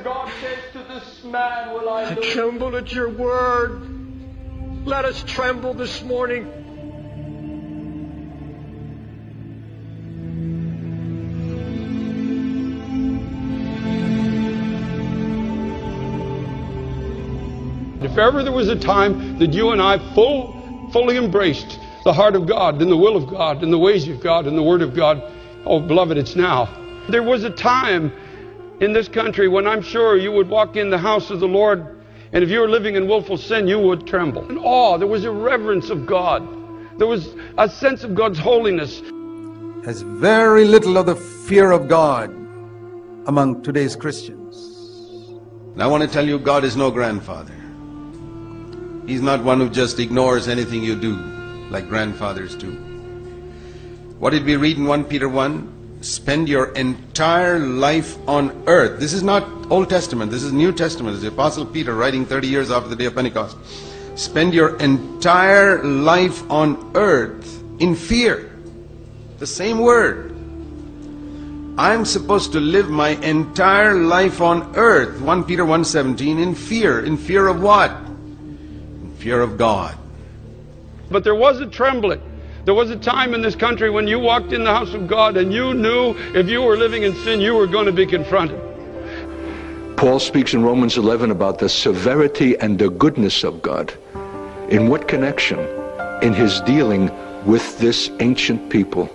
God says, to this man will I do. I tremble at your word. Let us tremble this morning. If ever there was a time that you and I fully embraced the heart of God and the will of God and the ways of God and the Word of God, oh, beloved, it's now. There was a time in this country when I'm sure you would walk in the house of the Lord, and if you were living in willful sin, you would tremble. In awe, there was a reverence of God. There was a sense of God's holiness. There's very little of the fear of God among today's Christians. And I want to tell you, God is no grandfather. He's not one who just ignores anything you do like grandfathers do. What did we read in 1 Peter 1? Spend your entire life on earth. This is not Old Testament, this is New Testament. It's the Apostle Peter writing 30 years after the day of Pentecost. Spend your entire life on earth in fear. The same word. I'm supposed to live my entire life on earth, 1 Peter 1:17, in fear. In fear of what? In fear of God. But there was a trembling. There was a time in this country when you walked in the house of God and you knew if you were living in sin, you were going to be confronted. Paul speaks in Romans 11 about the severity and the goodness of God. In what connection? In his dealing with this ancient people.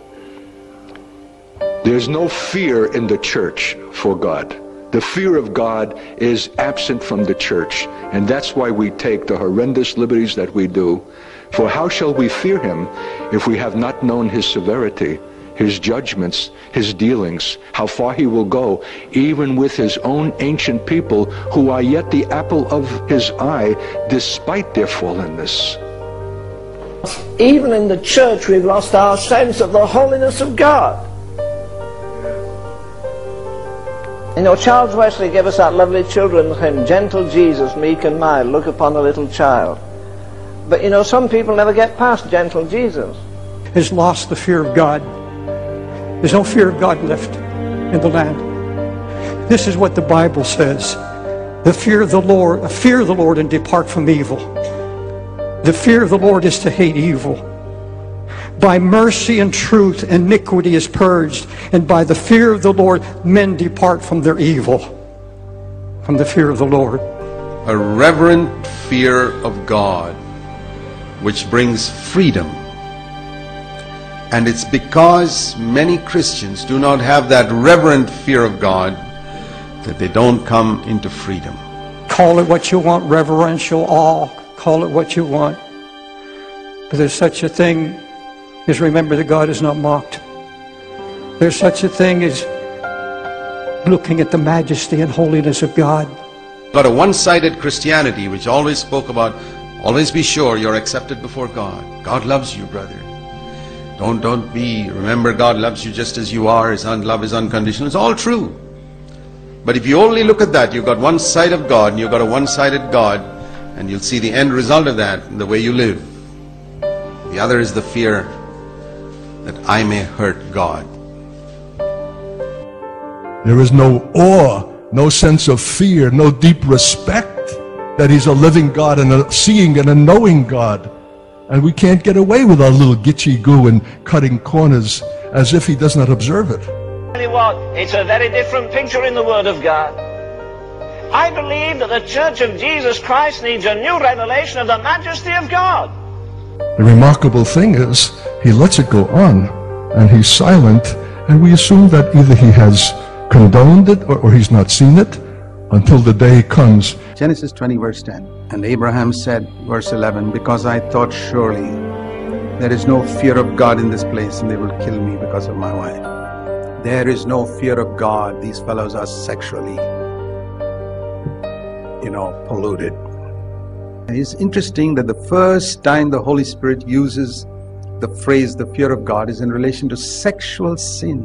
There's no fear in the church for God. The fear of God is absent from the church, and that's why we take the horrendous liberties that we do. For how shall we fear him if we have not known his severity, his judgments, his dealings, how far he will go, even with his own ancient people who are yet the apple of his eye despite their fallenness? Even in the church we've lost our sense of the holiness of God. You know, Charles Wesley gave us that lovely children's hymn, Gentle Jesus, meek and mild, look upon a little child. But you know, some people never get past gentle Jesus. Has lost the fear of God. There's no fear of God left in the land. This is what the Bible says. Fear the Lord and depart from evil. The fear of the Lord is to hate evil. By mercy and truth, iniquity is purged, and by the fear of the Lord, men depart from their evil. From the fear of the Lord. A reverent fear of God, which brings freedom. And it's because many Christians do not have that reverent fear of God that they don't come into freedom. Call it what you want, reverential awe, call it what you want. But there's such a thing as remember that God is not mocked. There's such a thing as looking at the majesty and holiness of God. But a one-sided Christianity which always spoke about, always be sure you're accepted before God. God loves you, brother. Remember God loves you just as you are. His love is unconditional. It's all true. But if you only look at that, you've got one side of God and you've got a one-sided God, and you'll see the end result of that in the way you live. The other is the fear that I may hurt God. There is no awe, no sense of fear, no deep respect that he's a living God and a seeing and a knowing God. And we can't get away with our little gitchy goo and cutting corners as if he does not observe it. Tell you what, it's a very different picture in the Word of God. I believe that the Church of Jesus Christ needs a new revelation of the majesty of God. The remarkable thing is, he lets it go on, and he's silent, and we assume that either he has condoned it or he's not seen it until the day comes. Genesis 20 verse 10. And Abraham said, verse 11, because I thought surely there is no fear of God in this place, and they will kill me because of my wife. There is no fear of God. These fellows are sexually, polluted. And it's interesting that the first time the Holy Spirit uses the phrase, the fear of God, is in relation to sexual sin.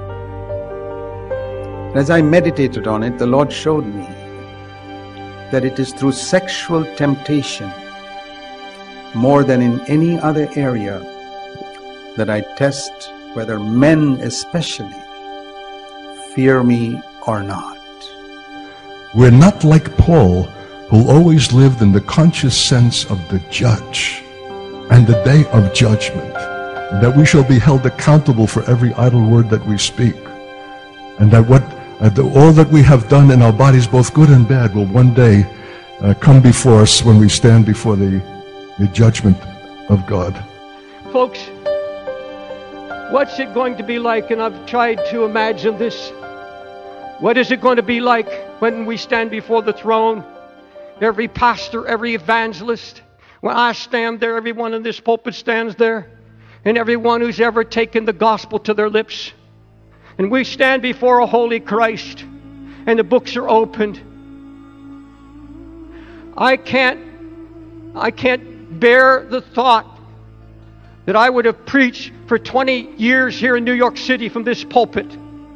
As I meditated on it, the Lord showed me that it is through sexual temptation, more than in any other area, that I test whether men especially fear me or not. We're not like Paul, who always lived in the conscious sense of the judge and the day of judgment, that we shall be held accountable for every idle word that we speak, and that all that we have done in our bodies, both good and bad, will one day come before us when we stand before the judgment of God. Folks, what's it going to be like? And I've tried to imagine this. What is it going to be like when we stand before the throne? Every pastor, every evangelist, when I stand there, everyone in this pulpit stands there, and everyone who's ever taken the gospel to their lips. And we stand before a holy Christ, and the books are opened. I can't bear the thought that I would have preached for 20 years here in New York City from this pulpit,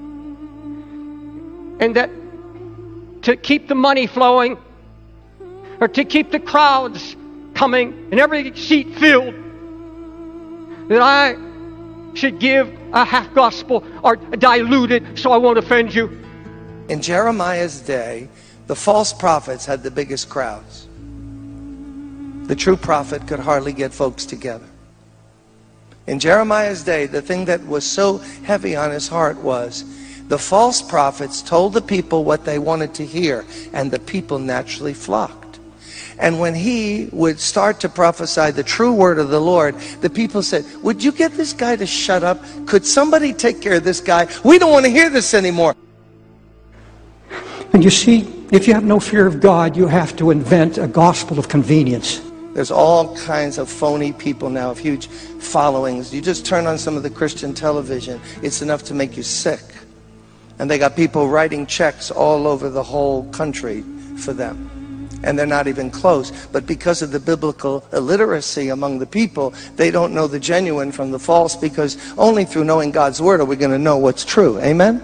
and that to keep the money flowing, or to keep the crowds coming and every seat filled, that I should give a half gospel or diluted so I won't offend you. In Jeremiah's day, the false prophets had the biggest crowds. The true prophet could hardly get folks together. In Jeremiah's day, the thing that was so heavy on his heart was the false prophets told the people what they wanted to hear, and the people naturally flocked. And when he would start to prophesy the true word of the Lord, the people said, would you get this guy to shut up? Could somebody take care of this guy? We don't want to hear this anymore. And you see, if you have no fear of God, you have to invent a gospel of convenience. There's all kinds of phony people now, of huge followings. You just turn on some of the Christian television, it's enough to make you sick. And they got people writing checks all over the whole country for them. And they're not even close. But because of the biblical illiteracy among the people, they don't know the genuine from the false, because only through knowing God's word are we going to know what's true. Amen?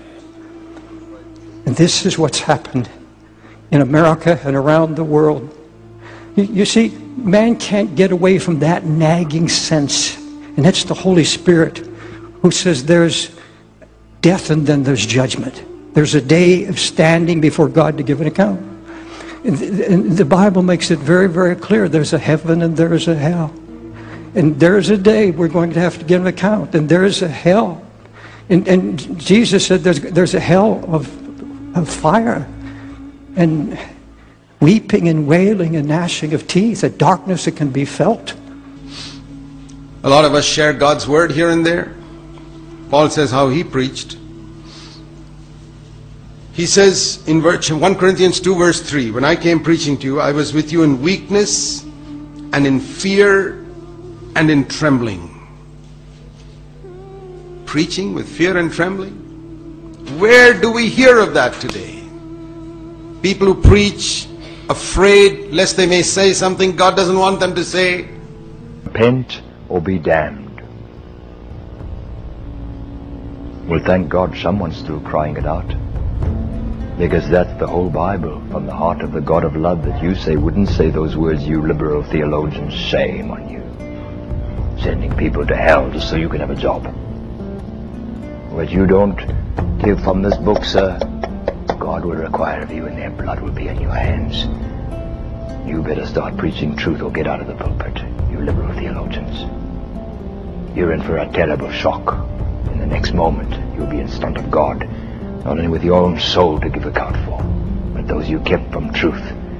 And this is what's happened in America and around the world. You see, man can't get away from that nagging sense. And that's the Holy Spirit who says there's death and then there's judgment. There's a day of standing before God to give an account. And the Bible makes it very, very clear. There's a heaven and there's a hell. And there's a day we're going to have to give an account. And there's a hell. And Jesus said there's a hell of fire. And weeping and wailing and gnashing of teeth, a darkness that can be felt. A lot of us share God's word here and there. Paul says how he preached. He says in 1 Corinthians 2 verse 3, when I came preaching to you, I was with you in weakness and in fear and in trembling. Preaching with fear and trembling? Where do we hear of that today? People who preach afraid lest they may say something God doesn't want them to say. Repent or be damned. Well, thank God someone's still crying it out. Because that's the whole Bible, from the heart of the God of love, that you say wouldn't say those words, you liberal theologians. Shame on you. Sending people to hell just so you can have a job. What you don't give from this book, sir, God will require of you, and their blood will be in your hands. You better start preaching truth or get out of the pulpit, you liberal theologians. You're in for a terrible shock. In the next moment, you'll be in front of God, not only with your own soul to give account for, but those you kept from truth.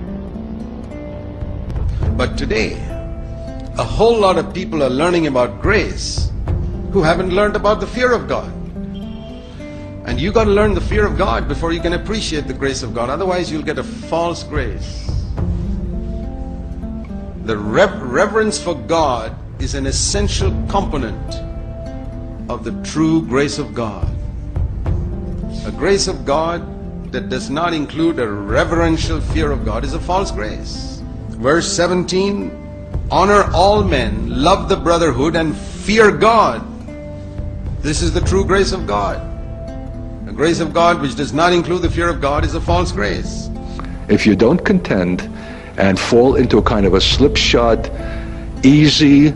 But today, a whole lot of people are learning about grace who haven't learned about the fear of God. And you got to learn the fear of God before you can appreciate the grace of God. Otherwise, you'll get a false grace. The reverence for God is an essential component of the true grace of God. A grace of God that does not include a reverential fear of God is a false grace. Verse 17, honor all men, love the brotherhood, and fear God. This is the true grace of God. A grace of God which does not include the fear of God is a false grace. If you don't contend and fall into a kind of a slipshod, easy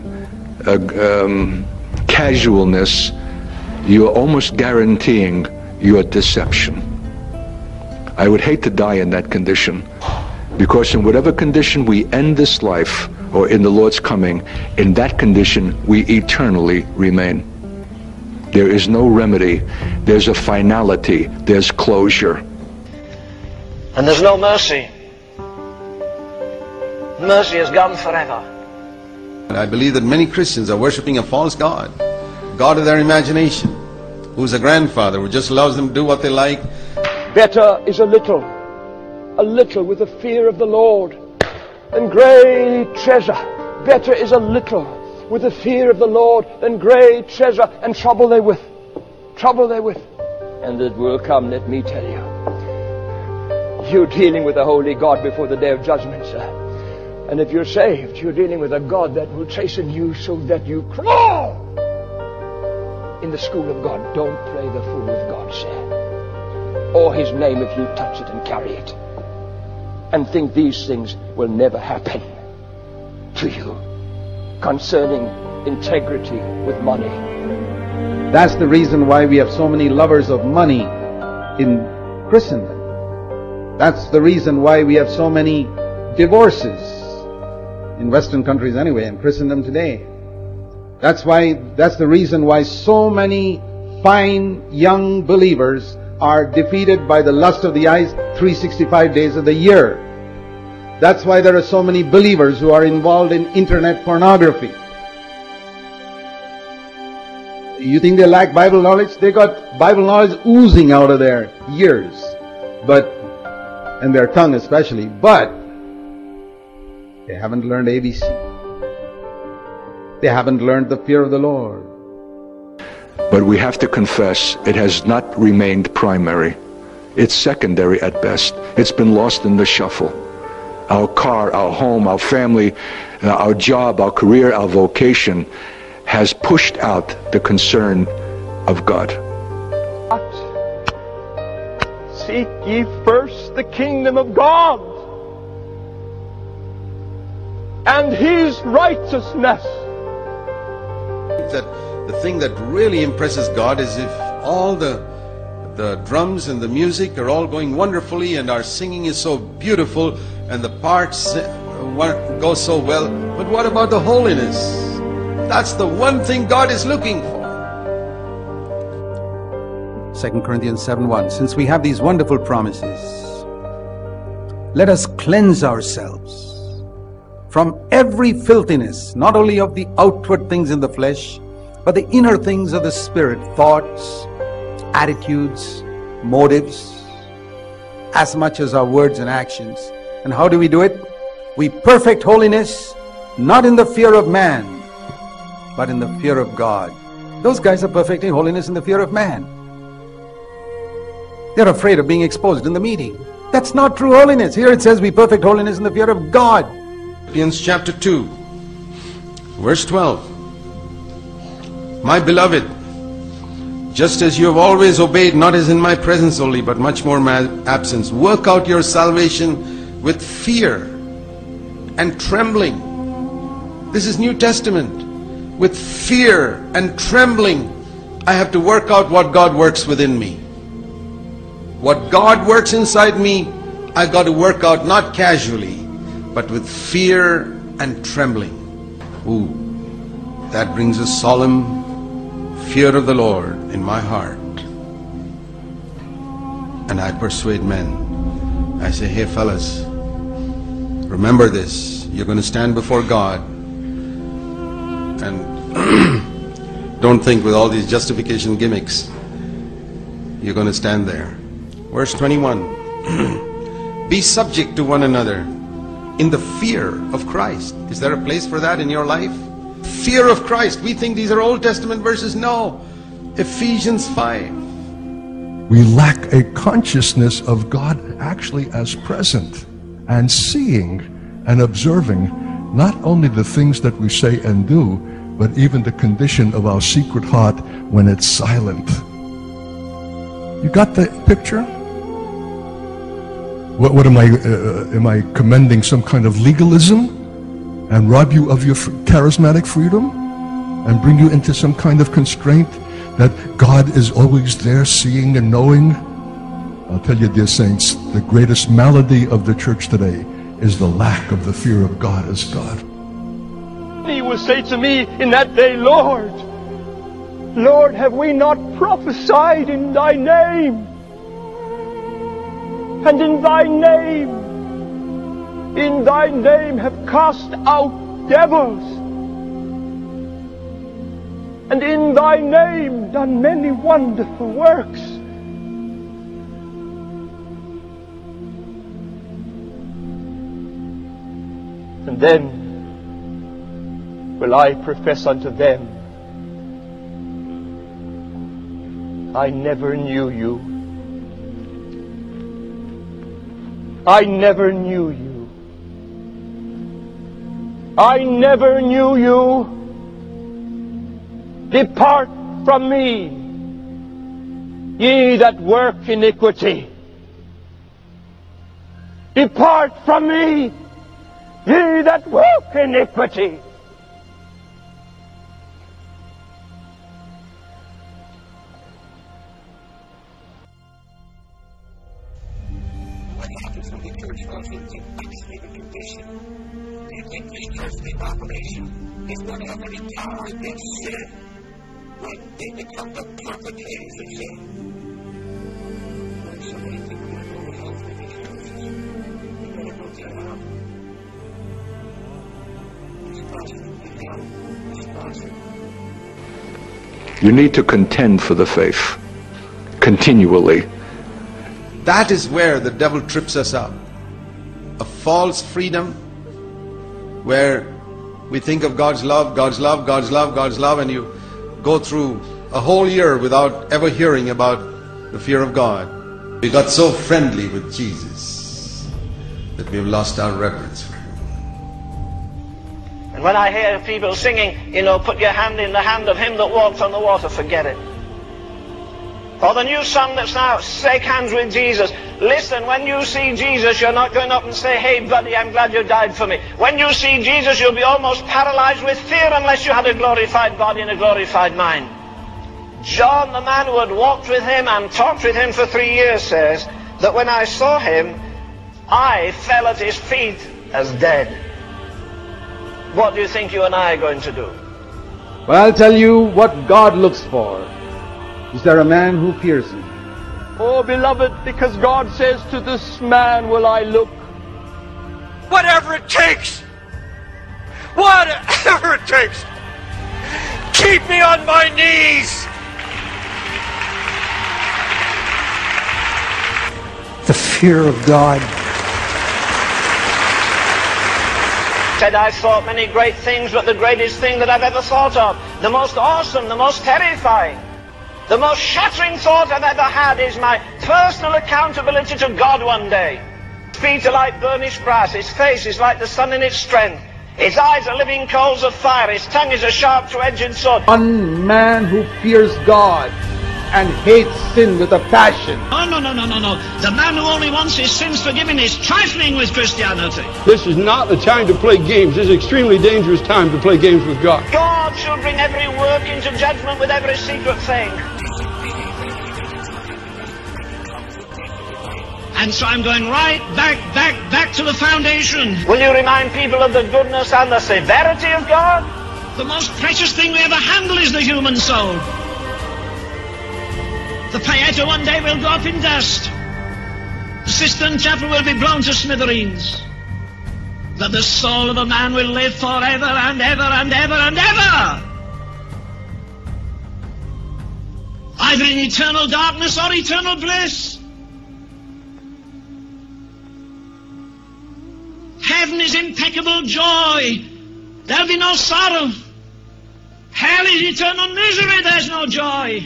casualness, you're almost guaranteeing your deception. I would hate to die in that condition, because in whatever condition we end this life or in the Lord's coming, in that condition we eternally remain. There is no remedy. There's a finality. There's closure. And there's no mercy. Mercy is gone forever. And I believe that many Christians are worshiping a false god, God of their imagination, who's a grandfather who just allows them to do what they like. Better is a little with the fear of the Lord than great treasure. Better is a little with the fear of the Lord than great treasure, and trouble therewith. And it will come, let me tell you. You're dealing with a holy God before the day of judgment, sir. And if you're saved, you're dealing with a God that will chasten you so that you crawl in the school of God. Don't play the fool with God, sir, or his name if you touch it and carry it, and think these things will never happen to you concerning integrity with money. That's the reason why we have so many lovers of money in Christendom. That's the reason why we have so many divorces in Western countries anyway, in Christendom today. That's the reason why so many fine young believers are defeated by the lust of the eyes 365 days of the year. That's why there are so many believers who are involved in internet pornography. You think they lack Bible knowledge? They got Bible knowledge oozing out of their ears, and their tongue especially, but they haven't learned ABC. They haven't learned the fear of the Lord. But we have to confess, it has not remained primary. It's secondary at best. It's been lost in the shuffle. Our car, our home, our family, our job, our career, our vocation has pushed out the concern of God. Seek ye first the kingdom of God and his righteousness. That the thing that really impresses God is if all the drums and the music are all going wonderfully and our singing is so beautiful and the parts go so well, but what about the holiness? That's the one thing God is looking for. 2 Corinthians 7:1. Since we have these wonderful promises, let us cleanse ourselves from every filthiness, not only of the outward things in the flesh, but the inner things of the spirit, thoughts, attitudes, motives, as much as our words and actions. And how do we do it? We perfect holiness, not in the fear of man, but in the fear of God. Those guys are perfecting holiness in the fear of man. They're afraid of being exposed in the meeting. That's not true holiness. Here it says we perfect holiness in the fear of God. Philippians chapter 2, verse 12. My beloved, just as you have always obeyed, not as in my presence only, but much more in my absence, work out your salvation with fear and trembling. This is New Testament. With fear and trembling, I have to work out what God works within me. What God works inside me, I got to work out not casually, but with fear and trembling. Ooh, that brings a solemn fear of the Lord in my heart. And I persuade men. I say, hey fellas, remember this. You're going to stand before God. And don't think with all these justification gimmicks, you're going to stand there. Verse 21. Be subject to one another in the fear of Christ. Is there a place for that in your life? Fear of Christ. We think these are Old Testament verses. No. Ephesians 5. We lack a consciousness of God actually as present and seeing and observing not only the things that we say and do, but even the condition of our secret heart when it's silent. You got the picture? What am I commending some kind of legalism and rob you of your charismatic freedom and bring you into some kind of constraint that God is always there seeing and knowing? I'll tell you, dear saints, the greatest malady of the church today is the lack of the fear of God as God. He will say to me in that day, Lord, Lord, have we not prophesied in thy name? And in thy name have cast out devils, and in thy name done many wonderful works. And then will I profess unto them, I never knew you. I never knew you. I never knew you. Depart from me, ye that work iniquity. Depart from me, ye that work iniquity. What happens when the church goes into backslidden condition? Do you think this church population is going to have any power against sin when they become the perpetrators of sin? There's so many people that go to hell for these churches. You better go to hell. You need to contend for the faith continually. That is where the devil trips us up. A false freedom where we think of God's love, God's love, God's love, God's love, and you go through a whole year without ever hearing about the fear of God. We got so friendly with Jesus that we have lost our reverence for Him. And when I hear people singing, put your hand in the hand of him that walks on the water, forget it. Or the new song that's now, shake hands with Jesus. Listen, when you see Jesus, you're not going up and say, hey buddy, I'm glad you died for me. When you see Jesus, you'll be almost paralyzed with fear unless you had a glorified body and a glorified mind. John, the man who had walked with him and talked with him for 3 years, says that when I saw him, I fell at his feet as dead. What do you think you and I are going to do? Well, I'll tell you what God looks for. Is there a man who fears Him? Oh, beloved, because God says, to this man will I look. Whatever it takes. Whatever it takes. Keep me on my knees. The fear of God. Said, I've thought many great things, but the greatest thing that I've ever thought of, the most awesome, the most terrifying, the most shattering thought I've ever had is my personal accountability to God one day. His feet are like burnished brass, his face is like the sun in its strength, his eyes are living coals of fire, his tongue is a sharp two-edged sword. One man who fears God and hates sin with a passion. Oh, no. The man who only wants his sins forgiven is trifling with Christianity. This is not the time to play games. This is an extremely dangerous time to play games with God. God shall bring every work into judgment with every secret thing. And so I'm going right back to the foundation. Will you remind people of the goodness and the severity of God? The most precious thing we ever handle is the human soul. The Pieta one day will go up in dust. The cistern chapel will be blown to smithereens. But the soul of a man will live forever and ever and ever and ever. Either in eternal darkness or eternal bliss. Heaven is impeccable joy. There'll be no sorrow. Hell is eternal misery. There's no joy.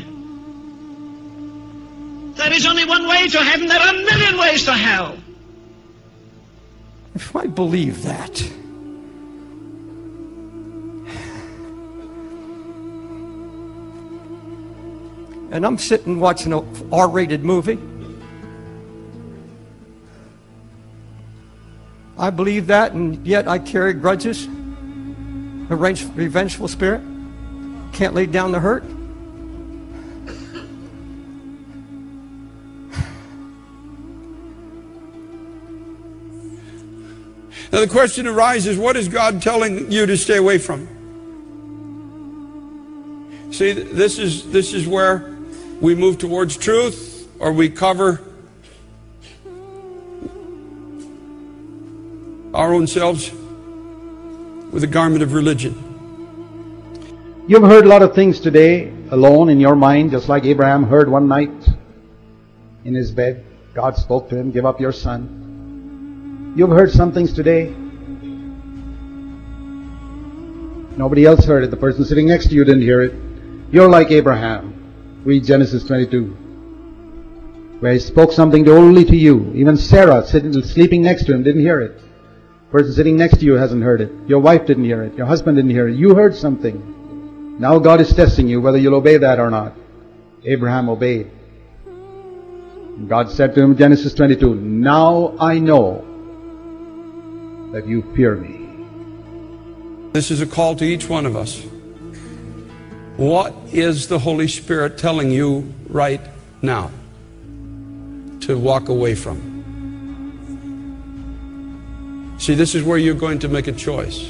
There is only one way to heaven. There are a million ways to hell. If I believe that, and I'm sitting watching an R-rated movie, I believe that, and yet I carry grudges, a revengeful spirit, can't lay down the hurt. Now the question arises, what is God telling you to stay away from? See, this is where we move towards truth, or we cover our own selves with a garment of religion. You've heard a lot of things today alone in your mind, just like Abraham heard one night in his bed. God spoke to him, give up your son. You've heard some things today. Nobody else heard it. The person sitting next to you didn't hear it. You're like Abraham. Read Genesis 22, where he spoke something only to you. Even Sarah, sleeping next to him, didn't hear it. The person sitting next to you hasn't heard it. Your wife didn't hear it. Your husband didn't hear it. You heard something. Now God is testing you whether you'll obey that or not. Abraham obeyed. God said to him in Genesis 22, now I know that you fear me. This is a call to each one of us. What is the Holy Spirit telling you right now to walk away from? See, this is where you're going to make a choice.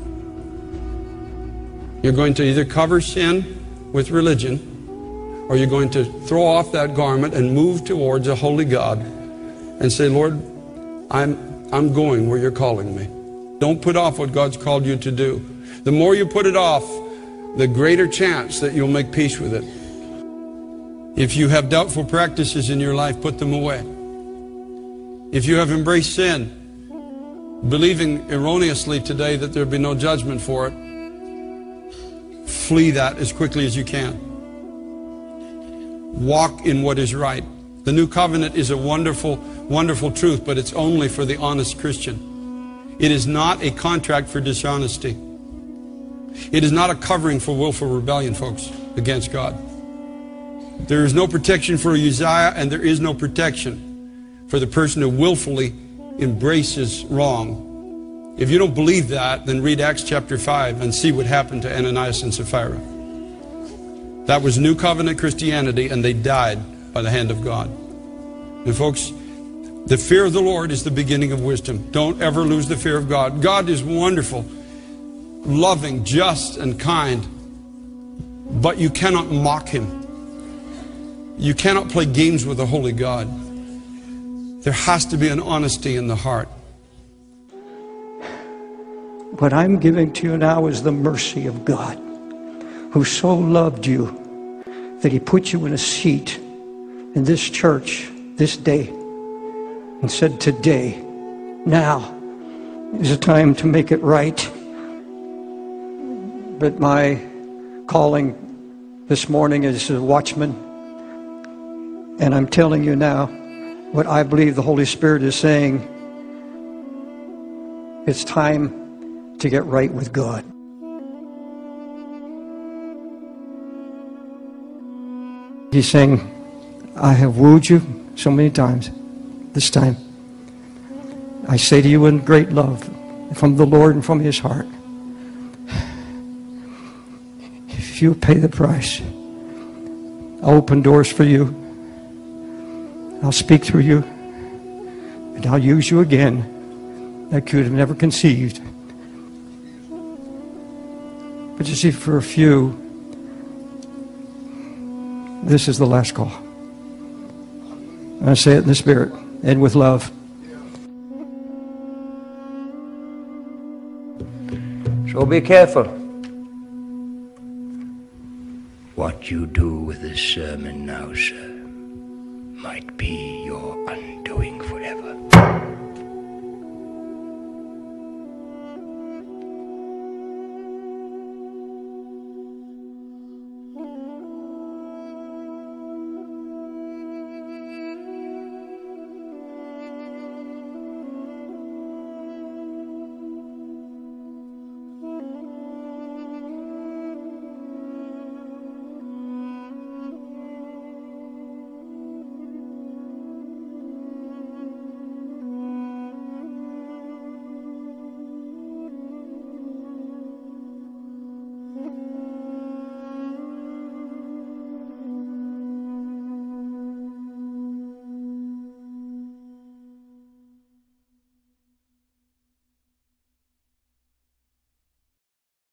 You're going to either cover sin with religion, or you're going to throw off that garment and move towards a holy God and say, Lord, I'm going where you're calling me. Don't put off what God's called you to do. The more you put it off, the greater chance that you'll make peace with it. If you have doubtful practices in your life, put them away. If you have embraced sin, believing erroneously today that there'll be no judgment for it, flee that as quickly as you can. Walk in what is right. The new covenant is a wonderful, wonderful truth, but it's only for the honest Christian. It is not a contract for dishonesty. It is not a covering for willful rebellion, folks, against God. There is no protection for Uzziah, and there is no protection for the person who willfully embraces wrong. If you don't believe that, then read Acts chapter 5 and see what happened to Ananias and Sapphira. That was New Covenant Christianity, and they died by the hand of God. And folks, the fear of the Lord is the beginning of wisdom. Don't ever lose the fear of God. God is wonderful, loving, just, and kind, but you cannot mock Him. You cannot play games with a holy God. There has to be an honesty in the heart. What I'm giving to you now is the mercy of God, who so loved you that He put you in a seat in this church this day and said, today, now is the time to make it right. But my calling this morning is a watchman, and I'm telling you now what I believe the Holy Spirit is saying. It's time to get right with God. He's saying, I have wooed you so many times. This time, I say to you in great love from the Lord and from His heart, if you pay the price, I'll open doors for you. I'll speak through you, and I'll use you again that you could have never conceived. But you see, for a few, this is the last call. I say it in the Spirit and with love. So be careful. What you do with this sermon now, sir, might be your undoing for